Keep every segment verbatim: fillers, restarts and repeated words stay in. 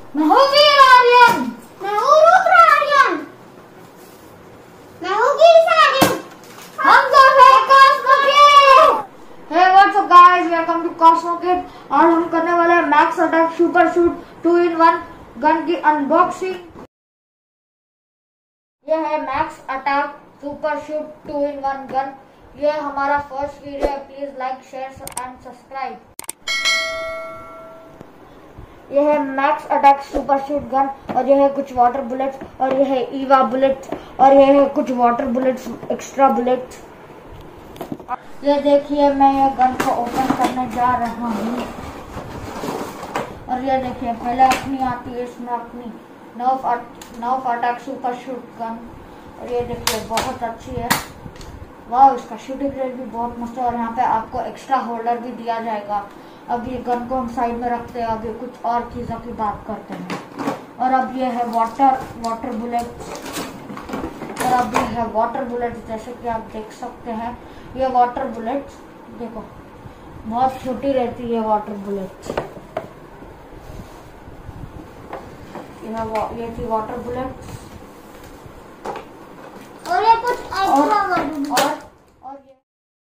मैं हूँ वीर आर्यन। मैं हूँ रुद्र आर्यन। मैं हूँ गिरीश आर्यन। हम सब है Cosmo Kid. Hey what's up guys, welcome to Cosmo Kid. आज हम करने वाले हैं Max Attack super shoot two in one gun की अनबॉक्सिंग। ये है Max Attack super shoot two in one gun. ये हमारा फर्स्ट वीडियो है, please like share and subscribe. ये है Max Attack super shoot gun और ये है कुछ वाटर बुलेट्स और ये है ईवा बुलेट्स और ये है कुछ वाटर बुलेट्स एक्स्ट्रा बुलेट्स। ये देखिए, मैं ये गन को ओपन करने जा रहा हूँ और ये देखिए, पहले अपनी आती है, इसमें अपनी nerve nerve attack super shoot gun और ये देखिए बहुत अच्छी है। वाह, इसका शूटिंग रेंज भी बहुत मस्त है और यहाँ पे आपको एक्स्ट्रा होल्डर भी दिया जाएगा। अब ये गन को हम साइड में रखते हैं, अभी कुछ और चीज़ों की बात करते हैं। और अब ये है वाटर वाटर बुलेट और अब ये है वाटर बुलेट, जैसे कि आप देख सकते हैं। ये वाटर बुलेट देखो बहुत छोटी रहती है वाटर बुलेट। ये थी वाटर बुलेट और ये कुछ एक्स्ट्रा वर्ड और और ये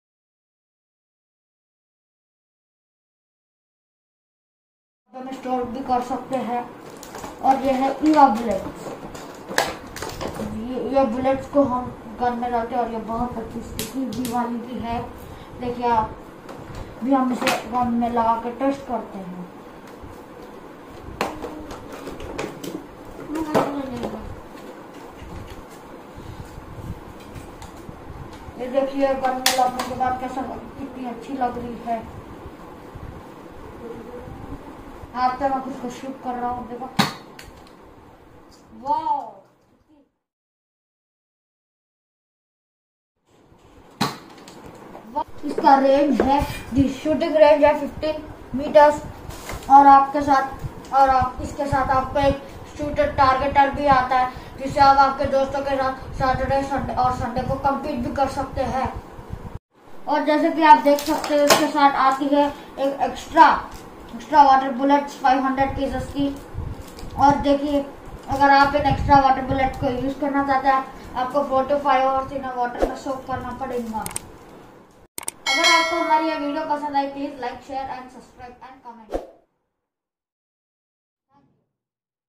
में स्टोर भी कर सकते हैं। और ये है ईवा बुलेट्स। ये, ये बुलेट्स को हम गन में डालते हैं और ये बहुत अच्छी स्टिकी भी वाली भी है। देखिए, आप भी हम इसे गन में लगा के टेस्ट करते हैं। ये देखिए, गन में लगने के बाद कैसा कितनी अच्छी लग रही है। आप तो मैं खुद को शूट कर रहा हूँ, देखो। वाह, इसका रेंज है, जी शूटिंग रेंज है फिफ्टीन मीटर्स और आपके साथ और आप इसके साथ आपको एक शूटर टारगेटर भी आता है, जिससे आप आपके दोस्तों के साथ सैटरडे संडे और संडे को compete भी कर सकते हैं। और जैसे कि आप देख सकते हैं, इसके साथ आती है एक extra extra water bullets five hundred pieces की। और देखिए, अगर आप इन एक्स्ट्रा वाटर बुलेट को यूज करना चाहते हैं, आपको four to five hours in water में सोक करना पड़ेगा। अगर आपको हमारी ये वीडियो पसंद आई, please like share and subscribe and comment.